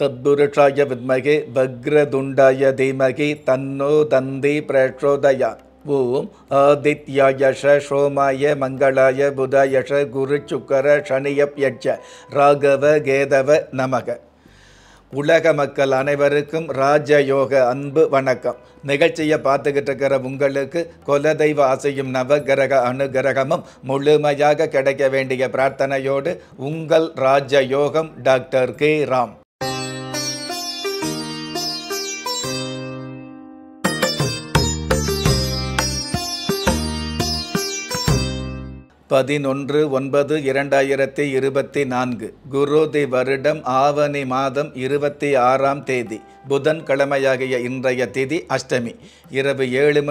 தத்புருஷாய வித்மகே வக்ரதுண்டாய தீமகி தன்னோ தந்தி பிரச்சோதயாத். ஓம் ஆதித்யாயஷ சோமாய மங்களாய புதாயஷ குரு சுக்கர சனியப்யட்ச ராகவ கேதவ நமக. உலக மக்கள் அனைவருக்கும் ராஜயோக அன்பு வணக்கம். நிகழ்ச்சியை பார்த்துக்கிட்டு இருக்கிற உங்களுக்கு குலதெய்வ ஆசையும் நவகிரக அனுகிரகமும் முழுமையாக கிடைக்க வேண்டிய பிரார்த்தனையோடு உங்கள் ராஜயோகம் டாக்டர் கே ராம். பதினொன்று 9/2024 குரோதி வருடம் ஆவணி மாதம் 26ஆம் தேதி புதன்கிழமையாகிய இன்றைய திதி அஷ்டமி. இரவு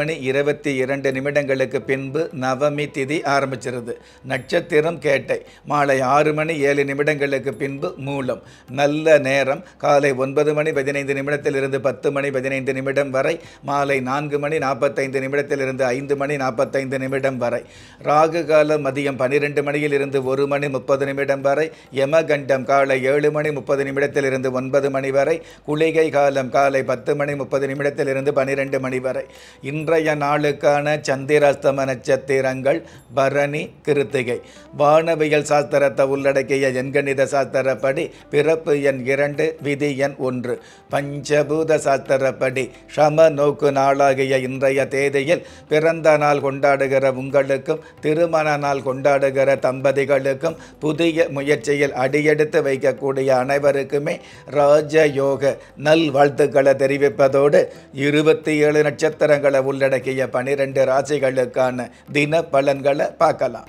7:22 பின்பு நவமி திதி ஆரம்பிச்சிருது. நட்சத்திரம் கேட்டை. மாலை 6:07 பின்பு மூலம். நல்ல நேரம் காலை 9:15 10 மணி 15 நிமிடம் வரை, மாலை 4:45 நிமிடத்திலிருந்து 5:45 வரை. ராகு காலம் மதியம் 12 மணியிலிருந்து 1:30 வரை. யமகண்டம் காலை 7:30 9 மணி வரை. குளிகை காலம் காலை 10:30 12 மணி வரை. இன்றைய நாளுக்கான சந்திராஸ்தம நட்சத்திரங்கள் பரணி, கிருத்திகை. வானவியல் சாஸ்திரத்தை உள்ளடக்கிய எண்கணித சாஸ்திரப்படி பிறப்பு எண் 2, விதி எண் 1. பஞ்சபூத சாஸ்திரப்படி சம நோக்கு நாளாகிய இன்றைய தேதியில் பிறந்த நாள் கொண்டாடுகிற உங்களுக்கும் திருமண நாள் கொண்டாடுகிற தம்பதிகளுக்கும் புதிய முயற்சியில் அடியெடுத்து வைக்கக்கூடிய அனைவருக்குமே ராஜயோக நல் வாழ்த்துக்களை தெரிவிப்பதோடு 27 நட்சத்திரங்களை உள்ளடக்கிய 12 ராசிகளுக்கான தின பலன்களை பார்க்கலாம்.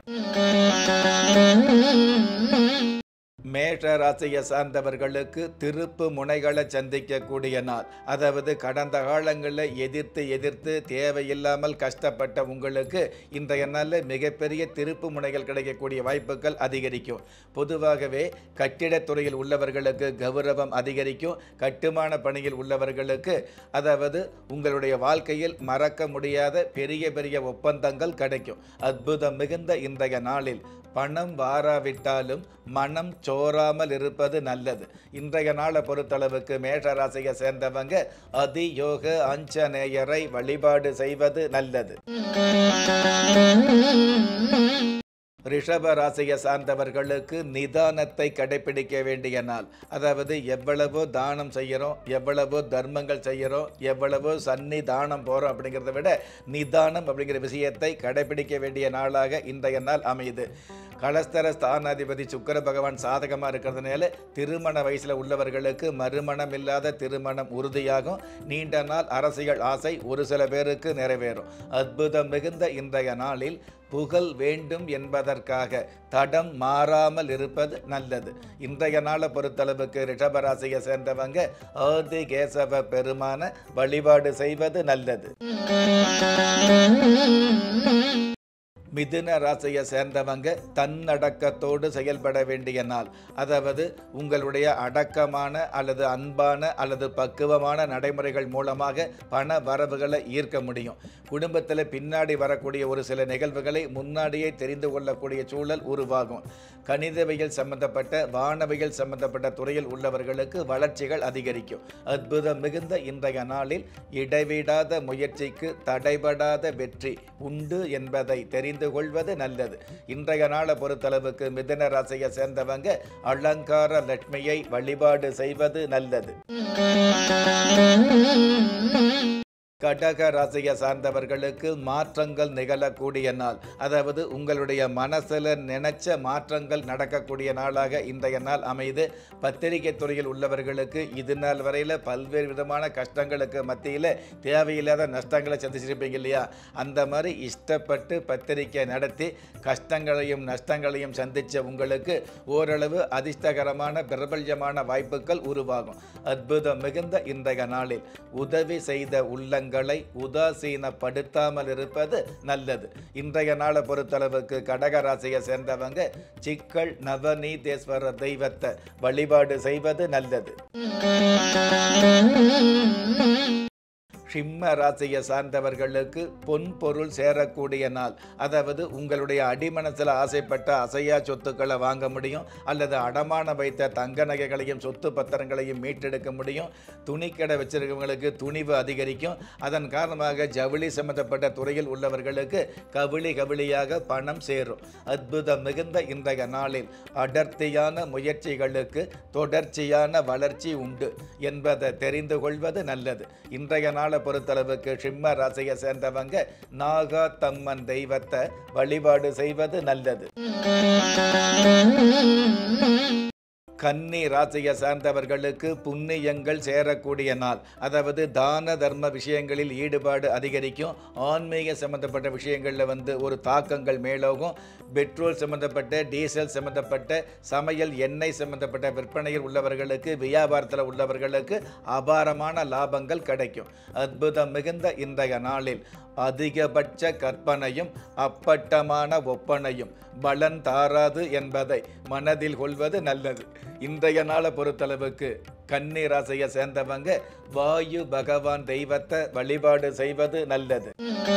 மேஷ ராசியை சார்ந்தவர்களுக்கு திருப்பு முனைகளை சந்திக்கக்கூடிய நாள். அதாவது கடந்த காலங்களில் எதிர்த்து தேவையில்லாமல் கஷ்டப்பட்ட உங்களுக்கு இன்றைய நாளில் மிகப்பெரிய திருப்பு முனைகள் கிடைக்கக்கூடிய வாய்ப்புகள் அதிகரிக்கும். பொதுவாகவே கட்டிடத்துறையில் உள்ளவர்களுக்கு கௌரவம் அதிகரிக்கும். கட்டுமான பணியில் உள்ளவர்களுக்கு, அதாவது உங்களுடைய வாழ்க்கையில் மறக்க முடியாத பெரிய ஒப்பந்தங்கள் கிடைக்கும். அற்புதம் மிகுந்த இன்றைய நாளில் பணம் வாராவிட்டாலும் மனம் சோராமல் இருப்பது நல்லது. இன்றைய நாளை பொறுத்தளவுக்கு மேஷராசியை சேர்ந்தவங்க அதியோக ஆஞ்சநேயரை வழிபாடு செய்வது நல்லது. ரிஷப ராசியை சார்ந்தவர்களுக்கு நிதானத்தை கடைபிடிக்க வேண்டிய நாள். அதாவது எவ்வளவோ தானம் செய்கிறோம், எவ்வளவோ தர்மங்கள் செய்கிறோம், எவ்வளவோ சன்னிதானம் போகிறோம் அப்படிங்கிறத விட நிதானம் அப்படிங்கிற விஷயத்தை கடைபிடிக்க வேண்டிய நாளாக இன்றைய நாள் அமையுது. கலஸ்தர ஸ்தானாதிபதி சுக்கிர பகவான் சாதகமாக இருக்கிறதுனால திருமண வயசில் உள்ளவர்களுக்கு மறுமணம் இல்லாத திருமணம் உறுதியாகும். நீண்ட நாள் அரசியல் ஆசை ஒரு சில பேருக்கு நிறைவேறும். அற்புதம் மிகுந்த இன்றைய நாளில் புகழ் வேண்டும் என்பதற்காக தடம் மாறாமல் இருப்பது நல்லது. இன்றைய நாளை பொறுத்தளவுக்கு ரிஷபராசியை சேர்ந்தவங்க ஆதி கேசவ பெருமான வழிபாடு செய்வது நல்லது. மிதுன ராசியை சேர்ந்தவங்க தன்னடக்கத்தோடு செயல்பட வேண்டிய நாள். அதாவது உங்களுடைய அடக்கமான அல்லது அன்பான அல்லது பக்குவமான நடைமுறைகள் மூலமாக பண வரவுகளை ஈர்க்க முடியும். குடும்பத்தில் பின்னாடி வரக்கூடிய ஒரு சில நிகழ்வுகளை முன்னாடியே தெரிந்து கொள்ளக்கூடிய சூழல் உருவாகும். கணிதவியல் சம்பந்தப்பட்ட வானவியல் சம்பந்தப்பட்ட துறையில் உள்ளவர்களுக்கு வளர்ச்சிகள் அதிகரிக்கும். அற்புதம் மிகுந்த இன்றைய நாளில் இடைவிடாத முயற்சிக்கு தடைபடாத வெற்றி உண்டு என்பதை தெரிந்து கொள்வது நல்லது. இன்றைய நாளை பொறுத்தளவுக்கு மிதுன ராசியை சேர்ந்தவங்க அலங்கார லட்சுமியை வழிபாடு செய்வது நல்லது. கடக ராசியை சார்ந்தவர்களுக்கு மாற்றங்கள் நிகழக்கூடிய நாள். அதாவது உங்களுடைய மனசில் நினைச்ச மாற்றங்கள் நடக்கக்கூடிய நாளாக இன்றைய நாள் அமைது. பத்திரிகை துறையில் உள்ளவர்களுக்கு இது நாள் வரையில் பல்வேறு விதமான கஷ்டங்களுக்கு மத்தியில் தேவையில்லாத நஷ்டங்களை சந்திச்சிருப்பீங்க இல்லையா? அந்த மாதிரி இஷ்டப்பட்டு பத்திரிகை நடத்தி கஷ்டங்களையும் நஷ்டங்களையும் சந்தித்த உங்களுக்கு ஓரளவு அதிர்ஷ்டகரமான பிரபல்யமான வாய்ப்புகள் உருவாகும். அற்புதம் மிகுந்த இன்றைய நாளில் உதவி செய்த உள்ளங்கள் உதாசீனப்படுத்தாமல் இருப்பது நல்லது. இன்றைய நாளை பொறுத்தளவுக்கு கடக ராசியை சேர்ந்தவங்க சிக்கல் நவநீதேஸ்வரர் தெய்வத்தை வழிபாடு செய்வது நல்லது. சிம்ம ராசியை சார்ந்தவர்களுக்கு பொன் பொருள் சேரக்கூடிய நாள். அதாவது உங்களுடைய அடிமனசில் ஆசைப்பட்ட அசையா சொத்துக்களை வாங்க முடியும், அல்லது அடமான வைத்த தங்க நகைகளையும் சொத்து பத்திரங்களையும் மீட்டெடுக்க முடியும். துணிக்கடை வச்சிருக்கவங்களுக்கு துணிவு அதிகரிக்கும். அதன் காரணமாக ஜவுளி சம்பந்தப்பட்ட துறையில் உள்ளவர்களுக்கு கவிழியாக பணம் சேரும். அற்புதம் மிகுந்த இன்றைய நாளில் அடர்த்தியான முயற்சிகளுக்கு தொடர்ச்சியான வளர்ச்சி உண்டு என்பதை தெரிந்து கொள்வது நல்லது. இன்றைய நாளை பொறுத்தளவுக்கு சிம்ம ராசியை சேர்ந்தவங்க நாகா தம்மன் தெய்வத்தை வழிபாடு செய்வது நல்லது. கன்னி ராசியை சார்ந்தவர்களுக்கு புண்ணியங்கள் சேரக்கூடிய நாள். அதாவது தான தர்ம விஷயங்களில் ஈடுபாடு அதிகரிக்கும். ஆன்மீக சம்பந்தப்பட்ட விஷயங்களில் ஒரு தாக்கங்கள் மேலோகும். பெட்ரோல் சம்பந்தப்பட்ட டீசல் சம்பந்தப்பட்ட சமையல் எண்ணெய் சம்பந்தப்பட்ட விற்பனையில் உள்ளவர்களுக்கு வியாபாரத்தில் உள்ளவர்களுக்கு அபாரமான லாபங்கள் கிடைக்கும். அற்புதம் மிகுந்த இன்றைய நாளில் அதிகபட்ச கற்பனையும் அப்பட்டமான ஒப்பனையும் பலன் தாராது என்பதை மனதில் கொள்வது நல்லது. இன்றைய நாளை பொறுத்தளவுக்கு கன்னி ராசியை சேர்ந்தவங்க வாயு பகவான் தெய்வத்தை வழிபாடு செய்வது நல்லது.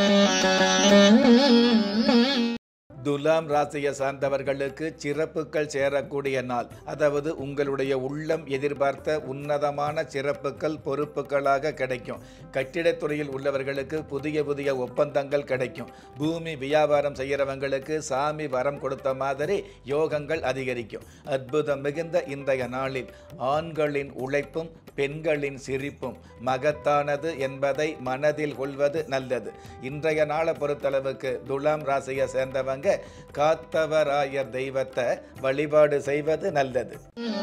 துலாம் ராசியை சார்ந்தவர்களுக்கு சிறப்புகள் சேரக்கூடிய நாள். அதாவது உங்களுடைய உள்ளம் எதிர்பார்த்த உன்னதமான சிறப்புகள் பொறுப்புகளாக கிடைக்கும். கட்டிடத்துறையில் உள்ளவர்களுக்கு புதிய ஒப்பந்தங்கள் கிடைக்கும். பூமி வியாபாரம் செய்கிறவங்களுக்கு சாமி வரம் கொடுத்த மாதிரி யோகங்கள் அதிகரிக்கும். அற்புதம் மிகுந்த இன்றைய நாளில் ஆண்களின் உழைப்பும் பெண்களின் சிரிப்பும் மகத்தானது என்பதை மனதில் கொள்வது நல்லது. இன்றைய நாளை பொறுத்தளவுக்கு துலாம் ராசியை சேர்ந்தவங்க காத்தவராயர் தெய்வத்தை வழிபாடு செய்வது நல்லது.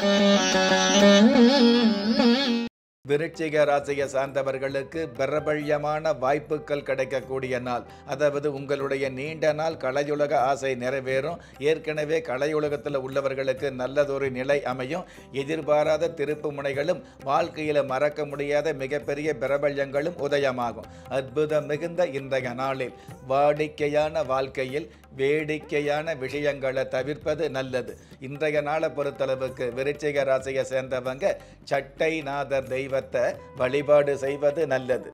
விருச்சிக ராசியை சார்ந்தவர்களுக்கு பிரபல்யமான வாய்ப்புகள் கிடைக்கக்கூடிய நாள். அதாவது உங்களுடைய நீண்ட நாள் கலையுலக ஆசை நிறைவேறும். ஏற்கனவே கலையுலகத்தில் உள்ளவர்களுக்கு நல்லதொரு நிலை அமையும். எதிர்பாராத திருப்பு முனைகளும் வாழ்க்கையில் மறக்க முடியாத மிகப்பெரிய பிரபல்யங்களும் உதயமாகும். அற்புதம் மிகுந்த இன்றைய நாளில் வாடிக்கையான வாழ்க்கையில் வேடிக்கையான விஷயங்களை தவிர்ப்பது நல்லது. இன்றைய நாளை பொறுத்தளவுக்கு விருச்சிக ராசியை சேர்ந்தவங்க சட்டை நாதர் தெய்வத்தை வழிபாடு செய்வது நல்லது.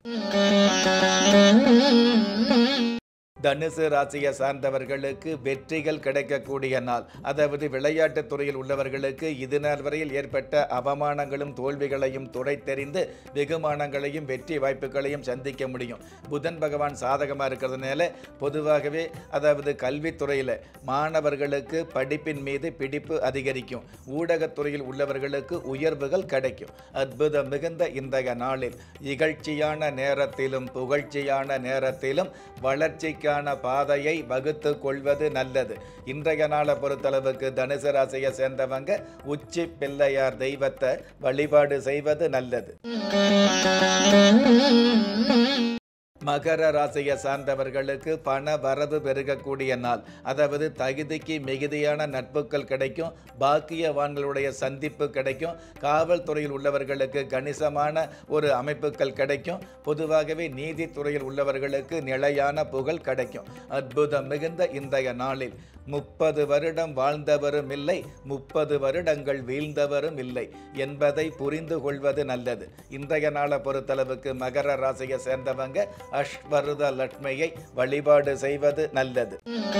தனுசு ராசியை சார்ந்தவர்களுக்கு வெற்றிகள் கிடைக்கக்கூடிய நாள். அதாவது விளையாட்டுத் துறையில் உள்ளவர்களுக்கு இதுநாள் வரையில் ஏற்பட்ட அவமானங்களும் தோல்விகளையும் துடைத்தெறிந்து வெகுமானங்களையும் வெற்றி வாய்ப்புகளையும் சந்திக்க முடியும். புதன் பகவான் சாதகமாக இருக்கிறதுனால பொதுவாகவே அதாவது கல்வித்துறையில் மாணவர்களுக்கு படிப்பின் மீது பிடிப்பு அதிகரிக்கும். ஊடகத்துறையில் உள்ளவர்களுக்கு உயர்வுகள் கிடைக்கும். அற்புதம் மிகுந்த இன்றைய நாளில் இகழ்ச்சியான நேரத்திலும் புகழ்ச்சியான நேரத்திலும் வளர்ச்சிக்கு பாதையை வகுத்து கொள்வது நல்லது. இன்றைய நாளை பொறுத்தளவுக்கு தனுசு ராசியை சேர்ந்தவங்க உச்சி பிள்ளையார் தெய்வத்தை வழிபாடு செய்வது நல்லது. மகர ராசியை சார்ந்தவர்களுக்கு பண வரவு பெருகக்கூடிய நாள். அதாவது தகுதிக்கு மிகுதியான நட்புகள் கிடைக்கும். பாக்கியவான்களுடைய சந்திப்பு கிடைக்கும். காவல்துறையில் உள்ளவர்களுக்கு கணிசமான ஒரு அமைப்புகள் கிடைக்கும். பொதுவாகவே நீதித்துறையில் உள்ளவர்களுக்கு நிலையான புகழ் கிடைக்கும். அற்புதம் மிகுந்த இன்றைய நாளில் 30 வருடம் வாழ்ந்தவரும் இல்லை, 30 வருடங்கள் வீழ்ந்தவரும் இல்லை என்பதை புரிந்து கொள்வது நல்லது. இன்றைய நாளை பொறுத்தளவுக்கு மகர ராசியை சேர்ந்தவங்க அஷ்வருத லட்சுமியை வழிபாடு செய்வது நல்லது.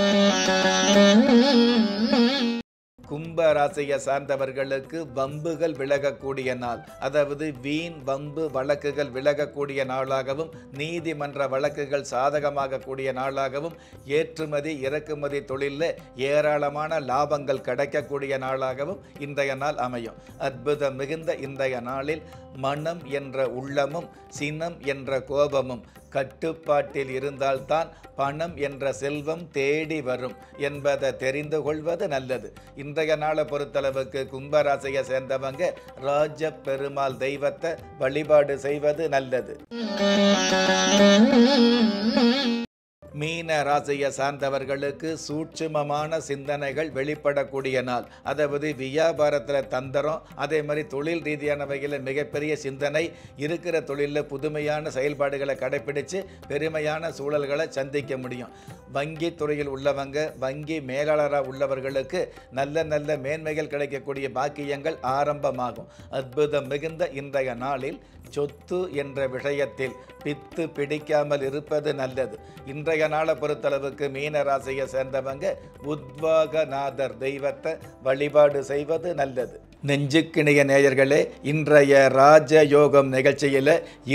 கும்ப ராசியை சார்ந்தவர்களுக்கு வம்புகள் விலகக்கூடிய நாள். அதாவது வீண் வம்பு வழக்குகள் விலகக்கூடிய நாளாகவும் நீதிமன்ற வழக்குகள் சாதகமாக கூடிய நாளாகவும் ஏற்றுமதி இறக்குமதி தொழிலில் ஏராளமான லாபங்கள் கிடைக்கக்கூடிய நாளாகவும் இன்றைய நாள் அமையும். அற்புதம் மிகுந்த இன்றைய நாளில் மனம் என்ற உள்ளமும் சினம் என்ற கோபமும் கட்டுப்பாட்டில் இருந்தால்தான் பணம் என்ற செல்வம் தேடி வரும் என்பதை தெரிந்து கொள்வது நல்லது. இன்றைய நாளை பொறுத்தளவுக்கு கும்பராசியை சேர்ந்தவங்க ராஜ பெருமாள் தெய்வத்தை வழிபாடு செய்வது நல்லது. மீன ராசியை சார்ந்தவர்களுக்கு சூட்சுமமான சிந்தனைகள் வெளிப்படக்கூடிய நாள். அதாவது வியாபாரத்தில் தந்திரம், அதே மாதிரி தொழில் ரீதியான வகையில் மிகப்பெரிய சிந்தனை, இருக்கிற தொழிலில் புதுமையான செயல்பாடுகளை கடைப்பிடித்து பெருமையான சூழல்களை சந்திக்க முடியும். வங்கி துறையில் உள்ளவங்க, வங்கி மேலாளராக உள்ளவர்களுக்கு நல்ல நல்ல மேன்மைகள் கிடைக்கக்கூடிய பாக்கியங்கள் ஆரம்பமாகும். அற்புதம் மிகுந்த இன்றைய நாளில் சொத்து என்ற விஷயத்தில் பித்து பிடிக்காமல் இருப்பது நல்லது. இன்றைய நாளை பொறுத்தளவுக்கு மீன ராசியை சேர்ந்தவங்க உத்வாகநாதர் தெய்வத்தை வழிபாடு செய்வது நல்லது. நெஞ்சுக்கிணிய நேயர்களே, இன்றைய ராஜயோகம் நிகழ்ச்சியில்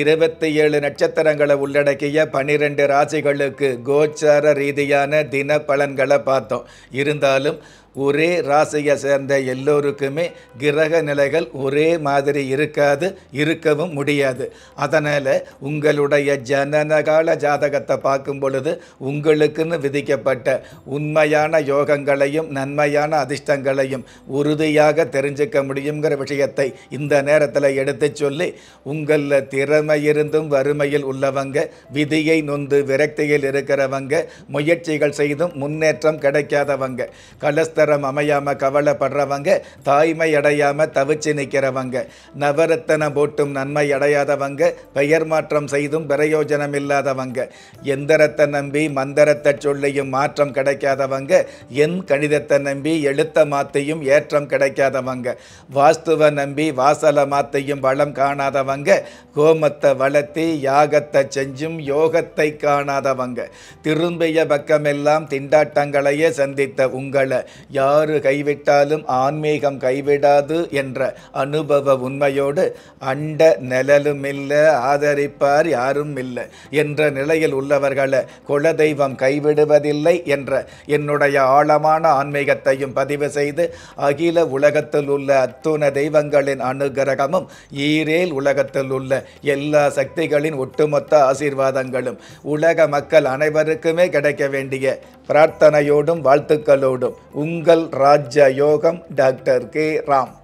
27 நட்சத்திரங்களை உள்ளடக்கிய 12 ராசிகளுக்கு கோச்சார ரீதியான தின பலன்களை பார்த்தோம். இருந்தாலும் ஒரே ராசியை சேர்ந்த எல்லோருக்குமே கிரக நிலைகள் ஒரே மாதிரி இருக்காது, இருக்கவும் முடியாது. அதனால் உங்களுடைய ஜனனகால ஜாதகத்தை பார்க்கும் பொழுது உங்களுக்குன்னு விதிக்கப்பட்ட உண்மையான யோகங்களையும் நன்மையான அதிர்ஷ்டங்களையும் உறுதியாக தெரிஞ்சுக்க முடியுங்கிற விஷயத்தை இந்த நேரத்தில் எடுத்து சொல்லி, உங்களில் திறமை இருந்தும் வறுமையில் உள்ளவங்க, விதியை நொந்து விரக்தியில் இருக்கிறவங்க, முயற்சிகள் செய்தும் முன்னேற்றம் கிடைக்காதவங்க, கலஸ்தரம் அமையாம கவலைப்படுறவங்க, தாய்மை அடையாம தவிச்சு நிற்கிறவங்க, நவரத்தனம் போட்டும் நன்மை அடையாதவங்க, பெயர் மாற்றம் செய்தும் பிரயோஜனம் இல்லாதவங்க, எந்திரத்தை நம்பி மந்திரத்தை சொல்லியும் மாற்றம் கிடைக்காதவங்க, என் கணிதத்தை நம்பி எழுத்த மாத்தையும் ஏற்றம் கிடைக்காதவங்க, வாஸ்துவை நம்பி வாசல மாத்தையும் வளம் காணாதவங்க, கோமத்தை வளர்த்தி யாகத்தை செஞ்சும் யோகத்தை காணாதவங்க, திரும்பிய பக்கமெல்லாம் திண்டாட்டங்களையே சந்தித்த உங்களை யாரு கைவிட்டாலும் ஆன்மீகம் கைவிடாது என்ற அனுபவ உண்மையோடு அண்ட நிழலும் இல்லை, ஆதரிப்பார் யாரும் இல்லை என்ற நிலையில் உள்ளவர்களை குலதெய்வம் கைவிடுவதில்லை என்ற என்னுடைய ஆழமான ஆன்மீகத்தையும் பதிவு செய்து, அகில உலகத்தில் உள்ள அத்துண தெய்வங்களின் அனுகிரகமும் ஈரேல் உலகத்தில் உள்ள எல்லா சக்திகளின் ஒட்டுமொத்த ஆசீர்வாதங்களும் உலக மக்கள் அனைவருக்குமே கிடைக்க வேண்டிய பிரார்த்தனையோடும் வாழ்த்துக்களோடும் உங்கள் ராஜ யோகம் டாக்டர் கே ராம்.